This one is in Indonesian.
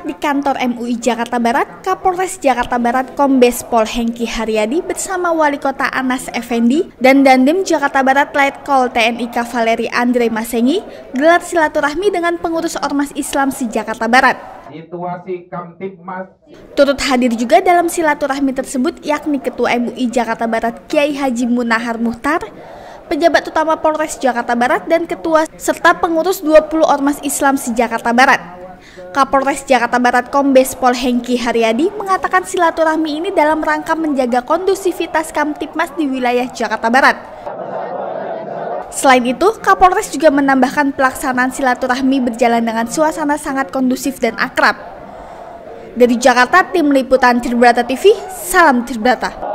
Jumat di kantor MUI Jakarta Barat, Kapolres Jakarta Barat Kombes Pol Hengki Haryadi bersama Wali Kota Anas Effendi dan Dandim Jakarta Barat Letkol TNI Kavaleri Andre Masengi gelar silaturahmi dengan pengurus Ormas Islam se-Jakarta Barat. Situasi Kamtibmas. Turut hadir juga dalam silaturahmi tersebut yakni Ketua MUI Jakarta Barat Kiai Haji Munahar Muhtar, pejabat utama Polres Jakarta Barat dan ketua serta pengurus 20 Ormas Islam se-Jakarta Barat. Kapolres Jakarta Barat Kombes Pol Hengki Haryadi mengatakan silaturahmi ini dalam rangka menjaga kondusivitas Kamtibmas di wilayah Jakarta Barat. Selain itu, Kapolres juga menambahkan pelaksanaan silaturahmi berjalan dengan suasana sangat kondusif dan akrab. Dari Jakarta, tim liputan Tribrata TV, salam Tribrata.